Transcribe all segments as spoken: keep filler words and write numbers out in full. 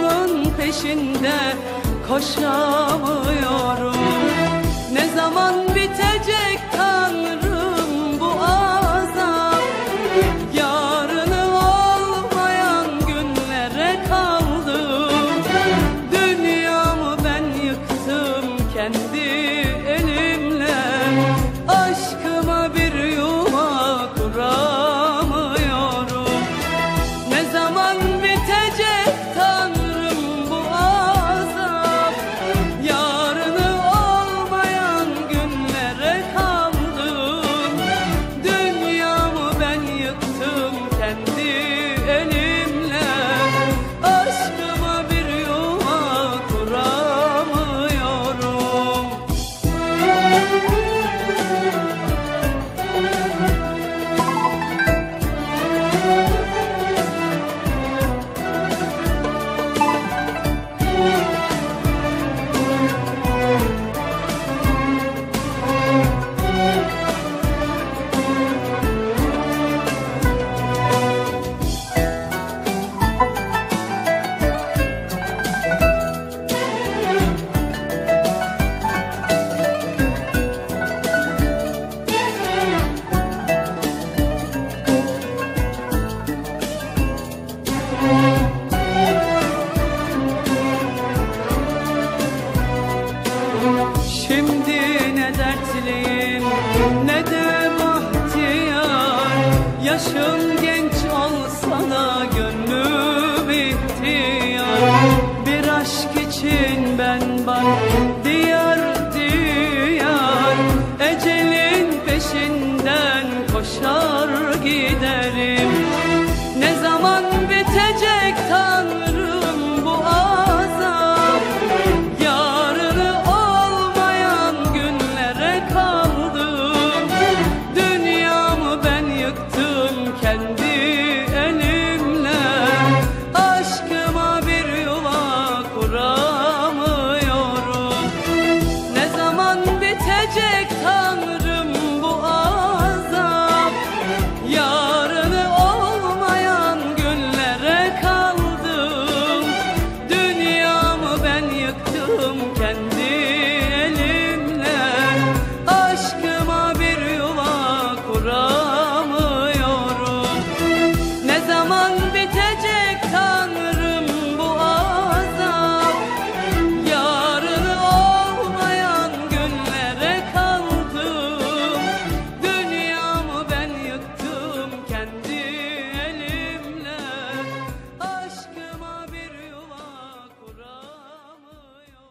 aşkımın peşinde koşamıyorum. Ne zaman bitecek Tanrım bu azap? Yarını olmayan günlere kaldım. Dünyamı ben yıktım kendi elimle. Aşkıma bir yuva kuramıyorum. Ne zaman bitecek Tanrım bu azap? Yarını olmayan günlere kaldım. Dünyamı ben yıktım kendi elimle. Aşkıma bir yuva kuramıyorum. Şimdi ne dertliyim ne de bahtiyar. Yaşım genç olsa da gönlüm ihtiyar. Bir aşk için ben bak diyar diyar. Ecelin peşinden koşar giderim. Ne zaman bitecek Tanrım bu azap? Yarını olmayan günlere kaldım. Dünyamı ben yıktım kendi elimle. Aşkıma bir yuva kuramıyorum. Ne zaman bitecek Tanrım bu azap? Yarını olmayan günlere kaldım. Dünyamı ben yıktım kendi elimle. Aşkıma bir yuva kuramıyorum. Ne zaman bitecek Tanrım bu azap? Yarını olmayan günlere kaldım. Dünyamı ben yıktım kendi elimle. Aşkıma bir yuva kuramıyorum.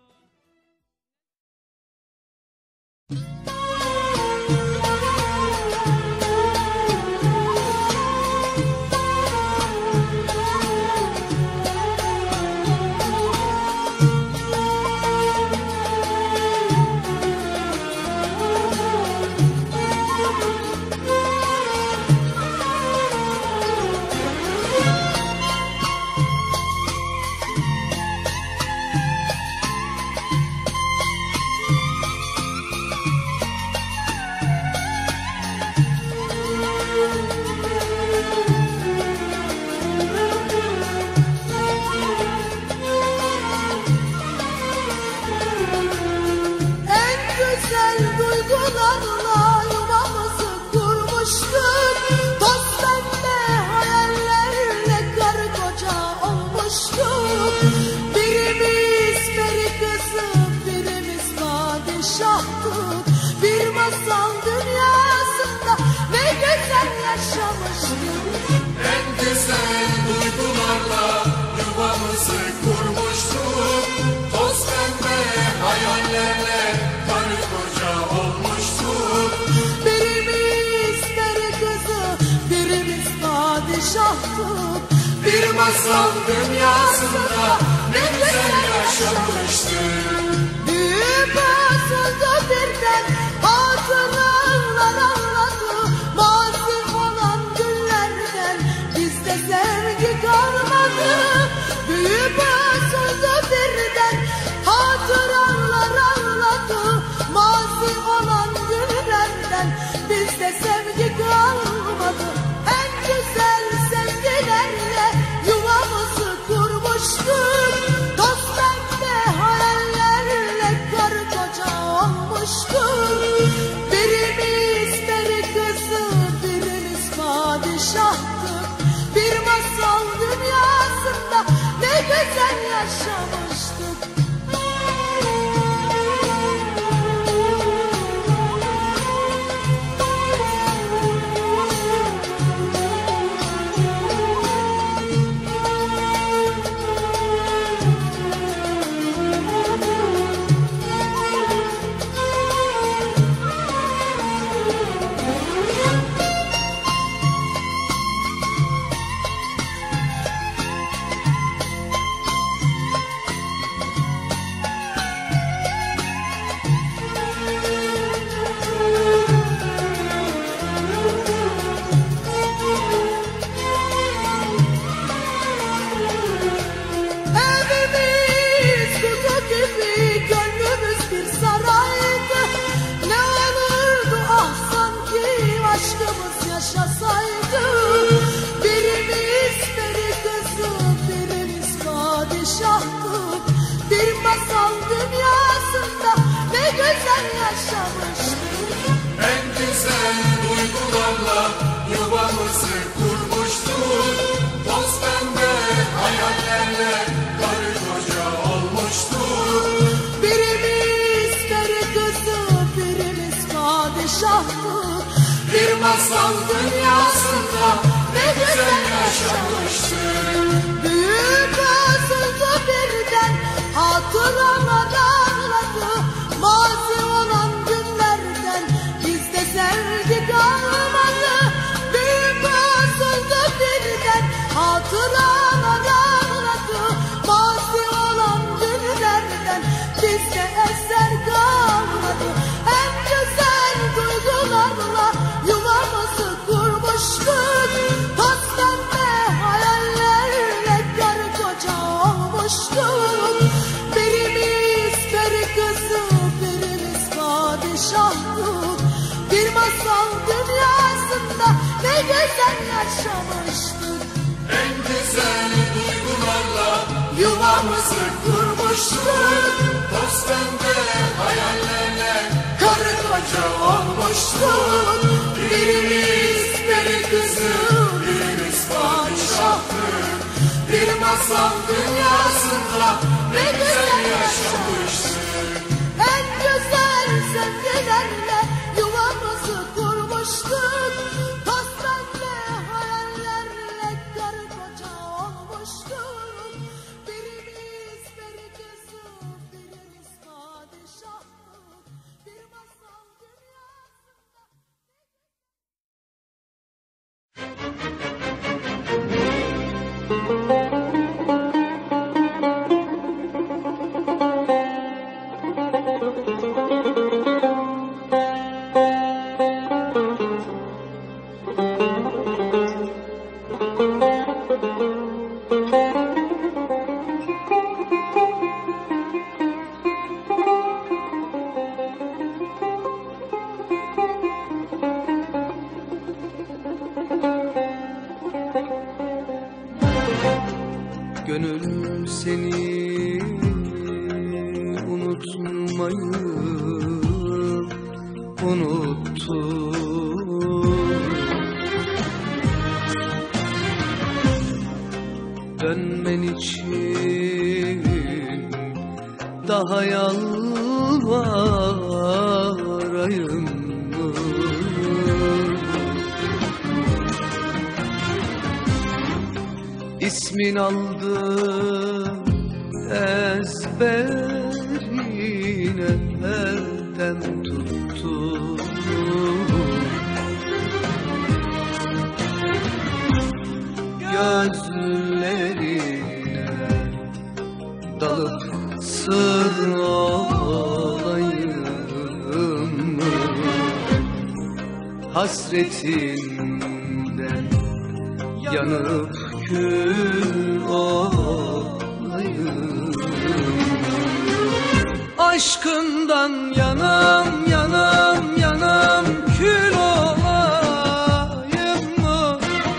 En güzel duygularla yuvamızı kurmuştuk. Toz pembe hayallerle karı koca olmuştuk. Birimiz peri kızı, birimiz padişahtık. Bir masal dünyasında ne güzel yaşamıştık. En güzel duygularla yuvamızı kurmuştuk. Toz pembe hayallerle karı koca olmuştuk. Birimiz peri kızı, birimiz padişahtık. Bir masal dünyasında ne güzel yaşamıştık. Büyük asıldı birden hatıralar anladı. Mazi olan günlerden bizde sevgi kalmadı. Büyük asıldı birden hatıralar anladı. Mazi olan günlerden bizde sevgi kalmadı. En güzel sevgilerle yuvamızı kurmuştuk. yaşamıştık. Evimiz kutu gibi, gönlümüz bir saraydı. Ne olurdu ah sanki aşkımız yaşasaydı. Birimiz peri kızı, birimiz padişahtık. Bir masal dünyasında ne güzel yaşamıştık. En güzel duygularla yuvamızı kurmuştuk. Toz pembe hayallerle karı koca olmuştuk. Birimiz peri kızı, birimiz padişahtık. Bir masal dünyasında ne güzel yaşamıştık. Büyük ağzında birden hatırama dağladı. Mazi olan günlerden bizde sevgi kalmadı. Büyük ağzında birden hatırama dağladı. Mazi olan günlerden bizde eser kalmadı. En güzel duygularla yuvamızı kurmuştuk. Toz pembe hayallerle karı koca olmuştuk. Birimiz peri kızı, birimiz padişahtık. Bir masal dünyasında ne güzel yaşamıştık. En güzel duygularla yuvamızı kurmuştuk. Toz pembe hayallerle karı koca olmuştuk. Birimiz peri kızı, birimiz padişahtık. Bir masal dünyasında ne güzel yaşamıştık. En güzel sevgilerle yuvamızı kurmuştuk. Toz pembe hayallerle karı koca olmuştuk. Birimiz peri kızı, birimiz padişahtık. Bir masal dünyasında. Gönül seni unutmayı unuttu. Dönmen için daha yalvarayım mı? İsmin aldım ezberine elden tuttu. Gözlerine dalıp sır olayım mı? Hasretinden yanıp kül olayım. Aşkından yanam yanam yanam kül olayım mı?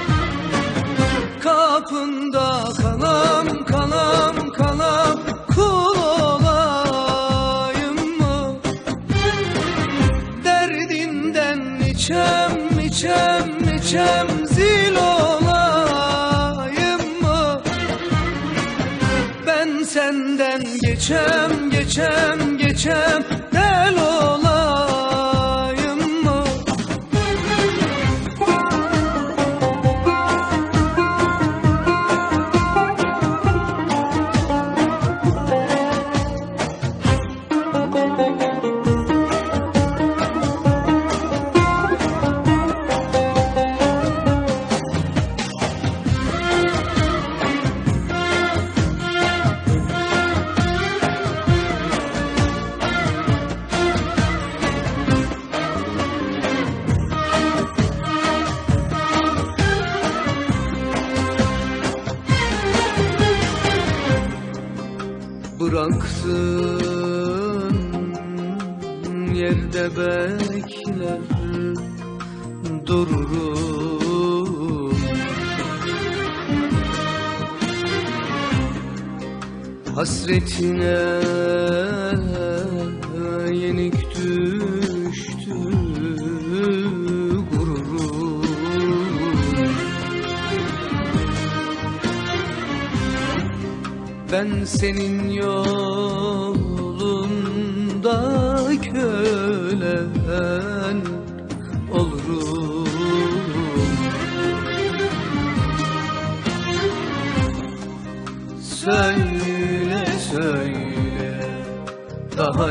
Kapında kanam kanam kanam kul olayım mı? Derdinden içem içem içem zil olayım mı? Ben sen senden geçem, geçem, geçem del olayım mı? Bıraktın yerde bekler dururum, hasretine yenik düştü gururum. Ben senin yolunda kölen olurum. Söyle söyle daha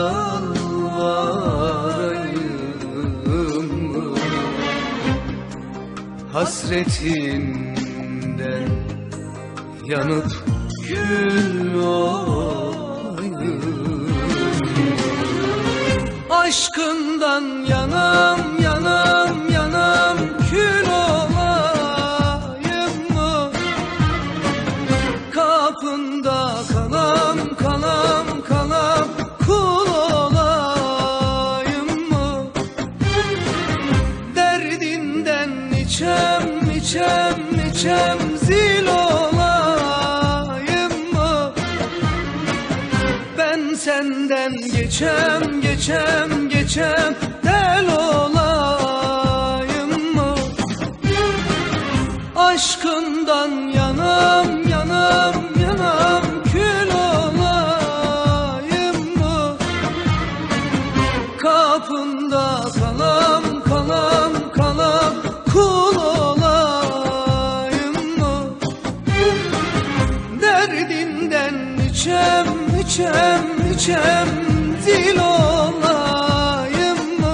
yalvarayım mı? Hasretinden yanıp kül olayım. Aşkından yanam, yanam, yanam kül olayım mı? Kapında kalam, kalam, kalam kul olayım mı? Derdinden içem, içem, içem zil olayım mı? Ben senden geçem, geçem, geçem del olayım mı? Aşkından yanam, yanam, yanam kül olayım mı? Kapında kalam, kalam, kalam kul olayım mı? Derdinden içem, içem, içem zil olayım mı?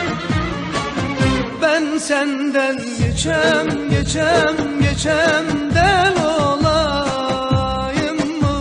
Ben senden geçem, geçem, geçem del olayım mı?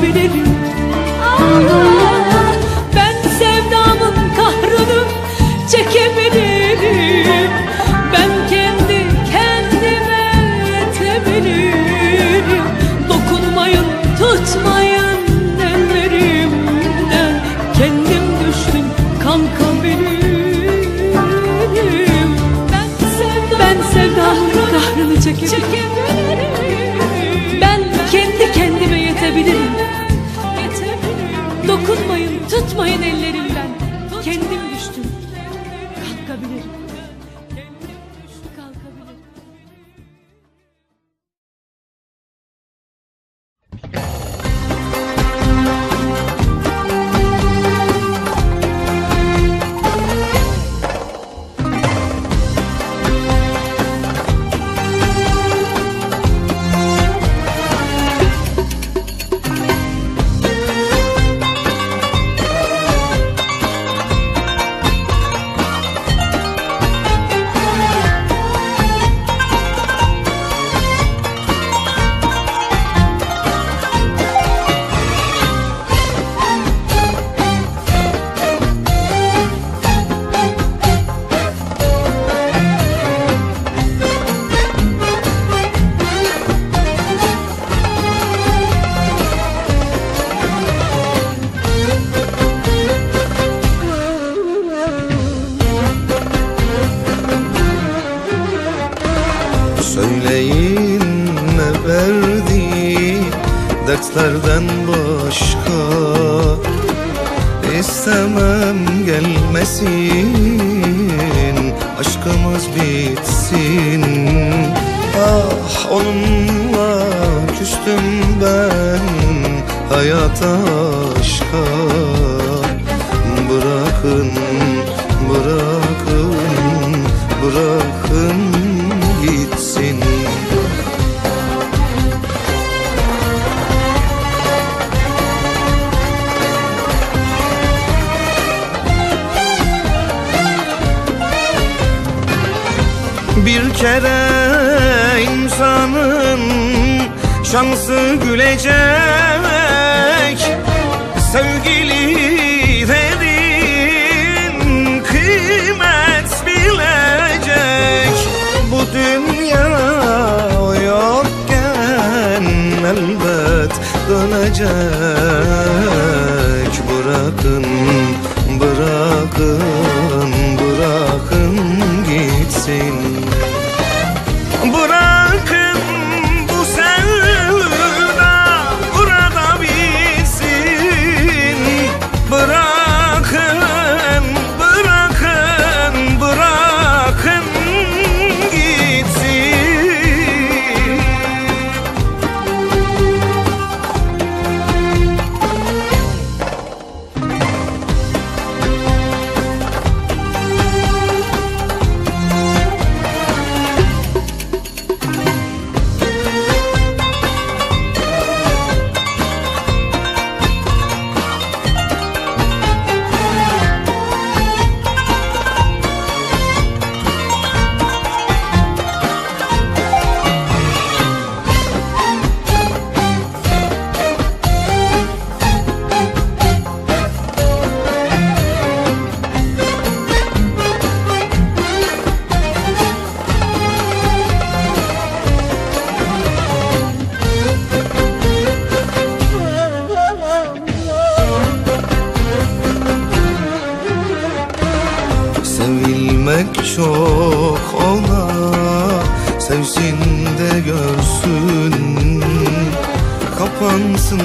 yetebilirim. Ah, ben sevdamın kahrını çekebilirim. Ben kendi kendime yetebilirim. Dokunmayın, tutmayın ellerimden. Kendim düştüm, kalkabilirim. Ben sevdamın, ben sevdamın kahrını çekebilirim. Ben kendi kendime yetebilirim. Dokunmayın, tutmayın ellerimden. Kendim düştüm, kalkabilirim. Kendim düştüm, kalkabilirim. Söyleyin ne verdi dertlerden başka, istemem gelmesin, aşkımız bitsin. Ah onunla küstüm ben hayata, aşka. Bırakın, bırakın, bırakın gitsin. Bir kere insanın şansı gülecek, sevgililerin kıymet bilecek. Bu dünya yokken elbet dönecek. Bırakın, bırakın, bırakın gitsin. Bırakın bu sevda burada bitsin. Bırakın, bırakın, bırakın gitsin. Sevilmek çok ola, sevsin de görsün. Kapansın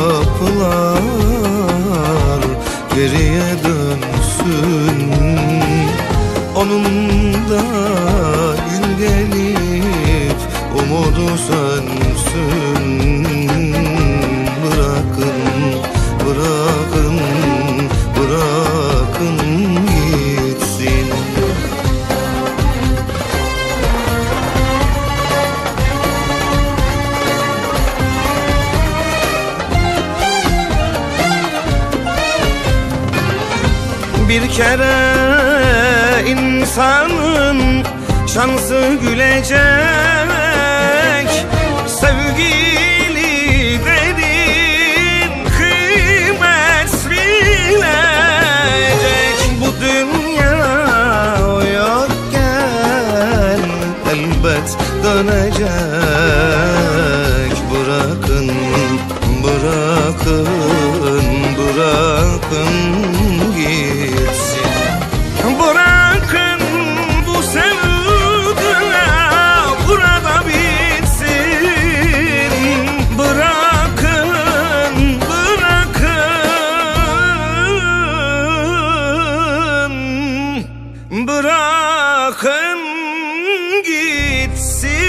kapılar, geriye dönsün. Onun da gün gelip umudu sönsün. Bırakın, bırakın, bırakın gitsin. Bir kere insanın şansı gülecek, sevgililerin dönecek. Bırakın, bırakın, bırakın gitsin. Bırakın bu sevda burada bitsin. Bırakın, bırakın, bırakın gitsin.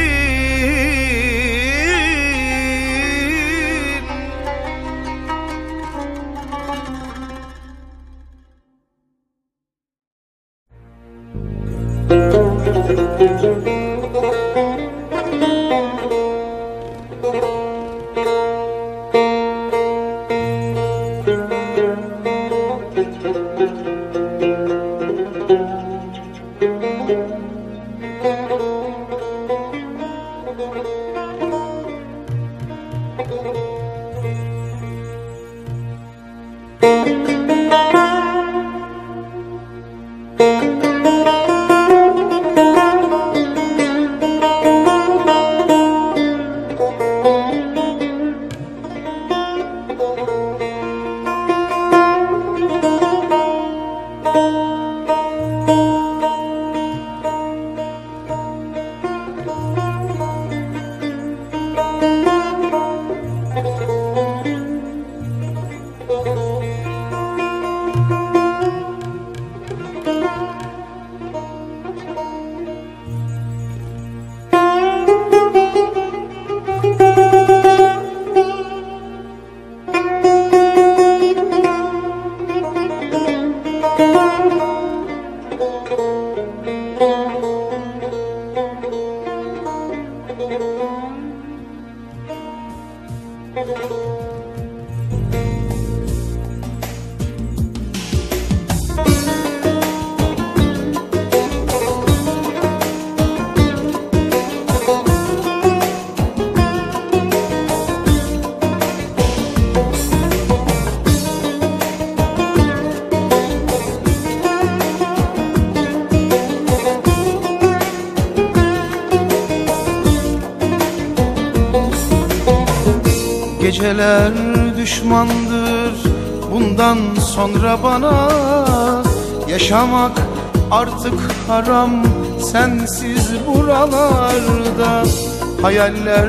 Geceler düşmandır bundan sonra bana. Yaşamak artık haram sensiz buralarda. Hayaller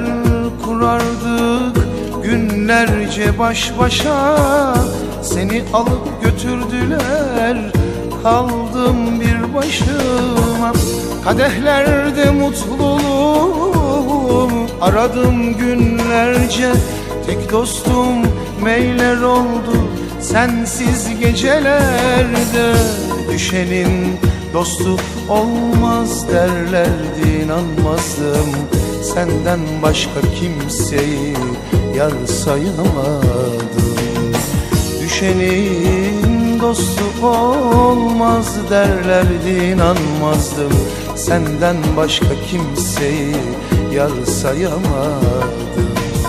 kurardık günlerce baş başa. Seni alıp götürdüler, kaldım bir başıma. Kadehlerde mutluluğum aradım günlerce. Tek dostum meyler oldu sensiz gecelerde. Düşenin dostu olmaz derlerdi, inanmazdım. Senden başka kimseyi yar sayamadım. Düşenin dostu olmaz derlerdi, inanmazdım. Senden başka kimseyi yar sayamadım.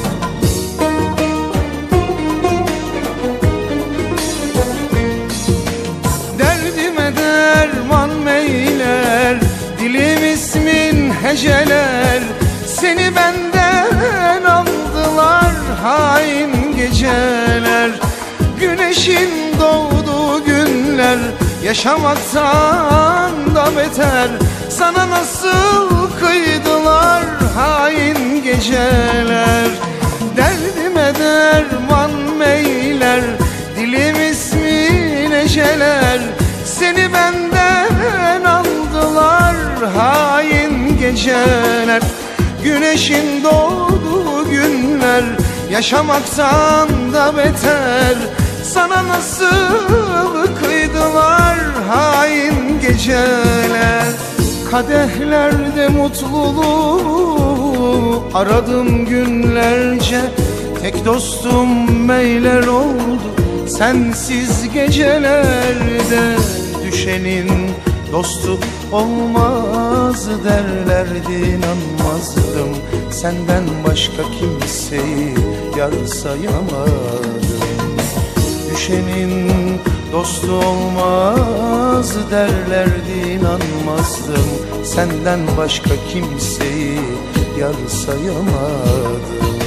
Dilim ismin heceler, seni benden aldılar hain geceler. Güneşin doğduğu günler yaşamaktan da beter. Sana nasıl kıydılar hain geceler. Derdime derman meyler, dilim ismin heceler, seni benden aldılar hain geceler. Güneşin doğduğu günler yaşamaktan da beter. Sana nasıl kıydılar hain geceler. Kadehlerde mutluluğu aradım günlerce. Tek dostum meyler oldu sensiz gecelerde. Düşenin dostu olmaz derlerdi, inanmazdım. Senden başka kimseyi yar sayamadım. Düşenin dostu olmaz derlerdi, inanmazdım. Senden başka kimseyi yar sayamadım.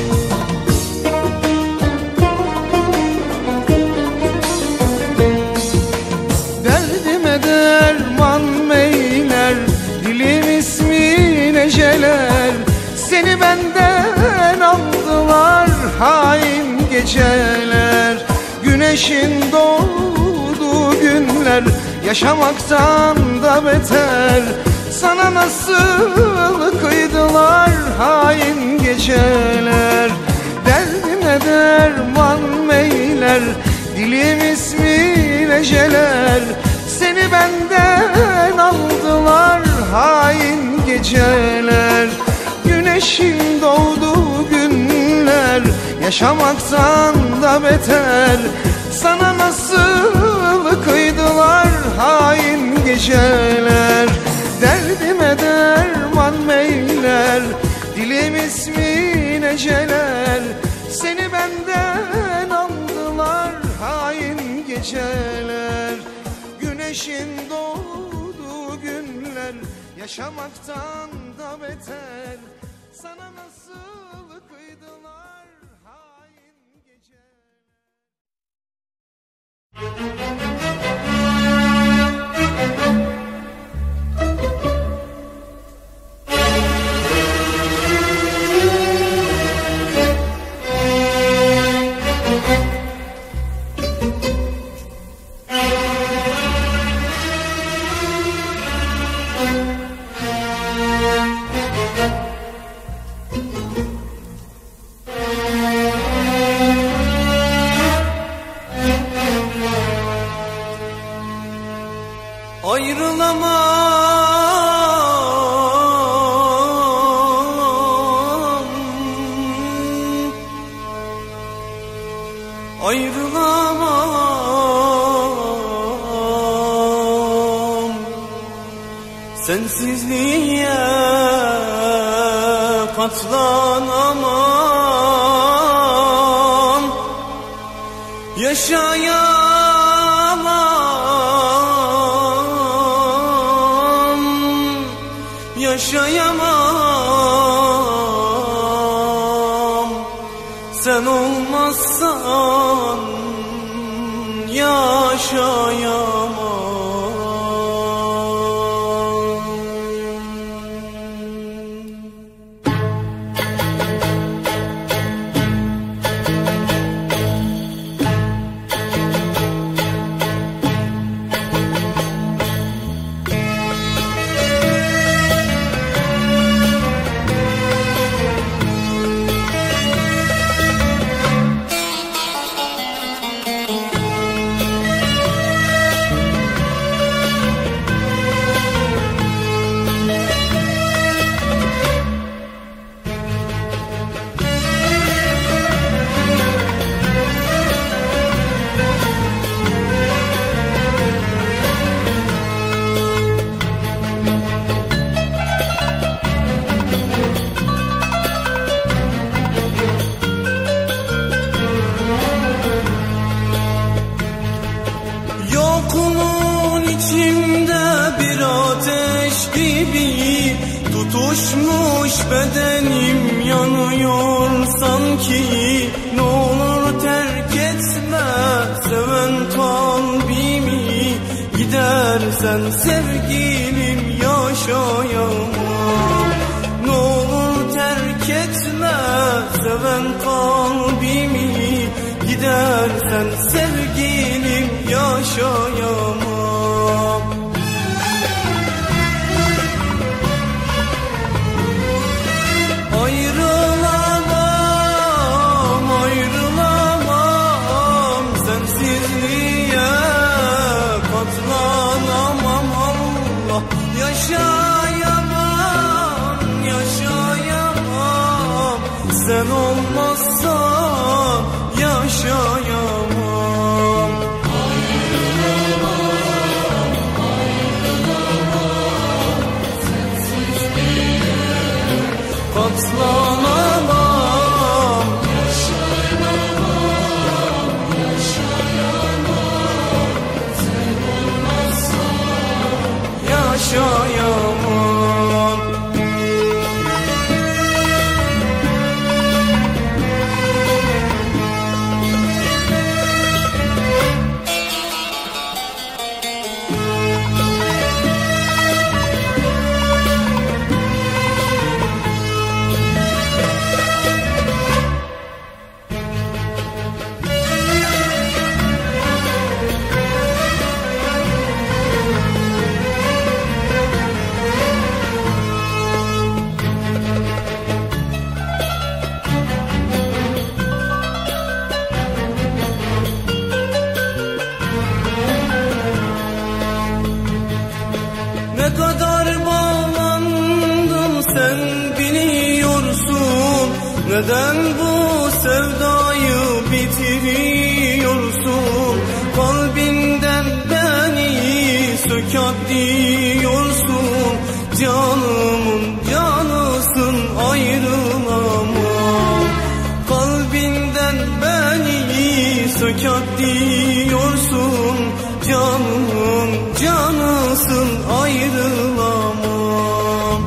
Derdime derman meyler, dilim ismin eceler. Seni benden aldılar hain geceler. Güneşin doğduğu günler yaşamaktan da beter. Sana nasıl kıydılar hain geceler. Derdime derman meyler, dilim ismin eceler. Seni benden aldılar hain geceler. Güneşin doğduğu günler yaşamaktan da beter. Sana nasıl kıydılar hain geceler. Derdime derman meyler, dilim ismin eceler. Seni benden aldılar hain geceler. Güneşin doğduğu günler yaşamaktan da beter. Sana nasıl kıydılar hain geceler. Ayrılamam, ayrılamam, sensizliğe katlanamam, yaşayamam, yaşayamam, sen olmazsan yaşayamam. Yokluğun içimde bir ateş gibi tutuşmuş, bedenim yanıyor sanki. Ne olur terk etme seven kalbimi, gidersen sevgilim yaşayamam. Ne olur terk etme seven kalbimi, gidersen sevgilim yaşayamam. Ayrılamam, ayrılamam, sensizliğe katlanamam. Allah, yaşayamam, yaşayamam, sen olmazsan yaşayamam. Katlanamam, yaşayamam, yaşayamam, yaşayamam. Ne kadar bağlandım sen biliyorsun. Neden bu sevdayı bitiriyorsun? Kalbinden beni sökat diyorsun. Canımın canısın ayrılamam. Kalbinden beni sökat diyorsun. Canımın canısın ayrılamam.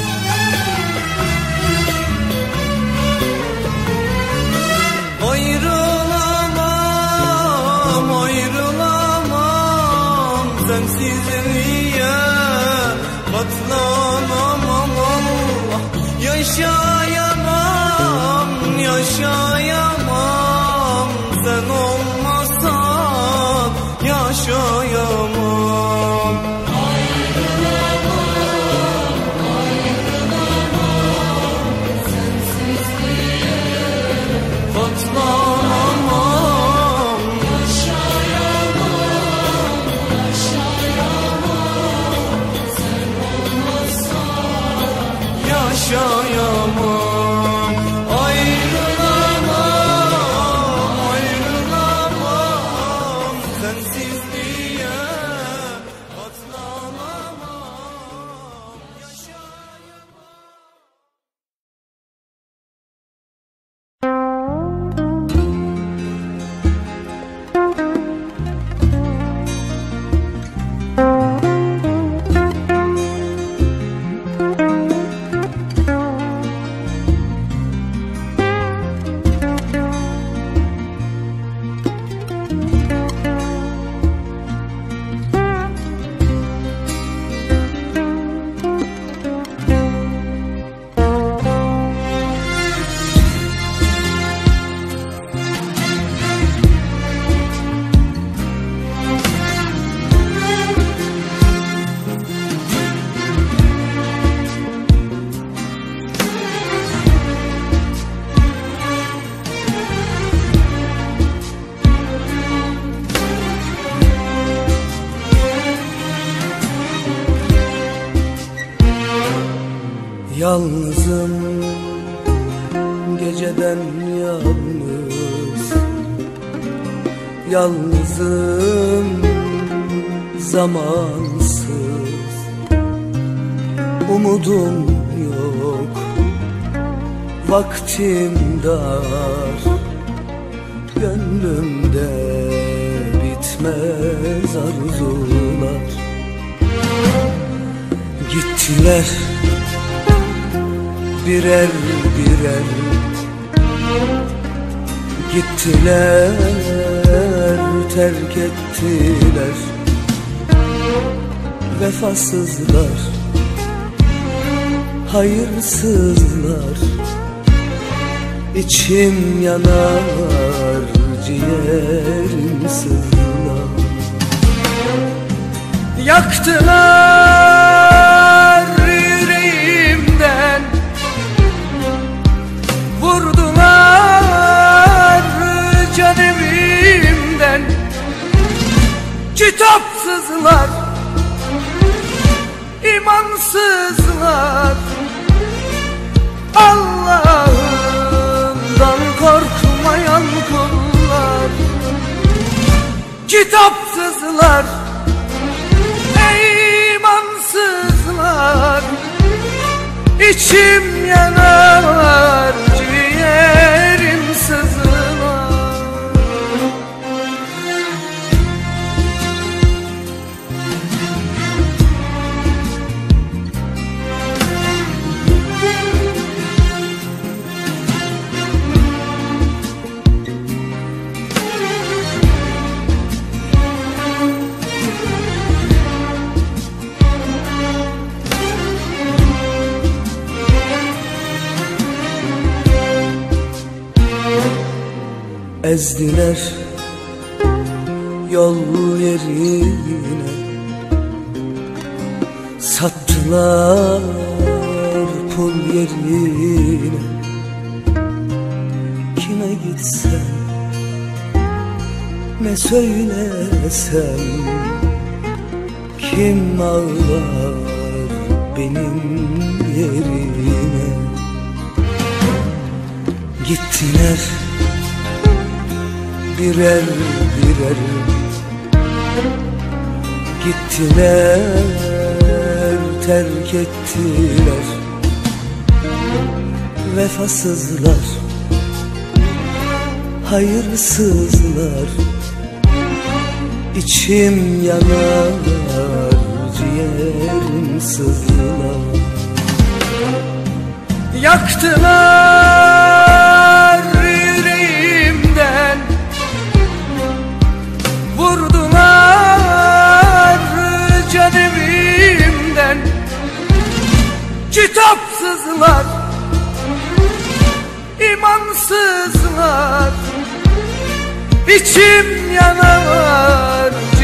Ayrılamam, ayrılamam. Sensizliğe katlanamam Allah. Yaşayamam, yaşayamam. Sen olmasan yaşayamam. Ayrılamam, ayrılamam. Sensizliğe katlanamam. yaşayamam, yaşayamam. Sen olmazsan Yaşayamam. Ayrılamam, ayrılamam. Sensizliğe katlanamam. Yaşayamam. Yalnızım geceden yalnız, yalnızım zamansız. Umudum yok, vaktim dar, gönlümde bitmez arzular. Gittiler birer birer, gittiler terk ettiler. Vefasızlar, hayırsızlar. İçim yanar, ciğerim sızlar. Yaktılar yüreğimden, vurdular can evimden. Kitapsızlar, imansızlar. Allah'ından korkmayan kullar. Kitapsızlar, imansızlar. İçim yanar, ciğerim sızlar. ezdiler yol yerine, sattılar pul yerine. Kime gitsem, ne söylesem, kim ağlar benim yerime? Gittiler birer birer, gittiler terk ettiler. Vefasızlar, hayırsızlar, içim yanar, ciğerim sızlar. Yaktılar yüreğimden, vurdular can evimden. Kitapsızlar, imansızlar, içim yanar,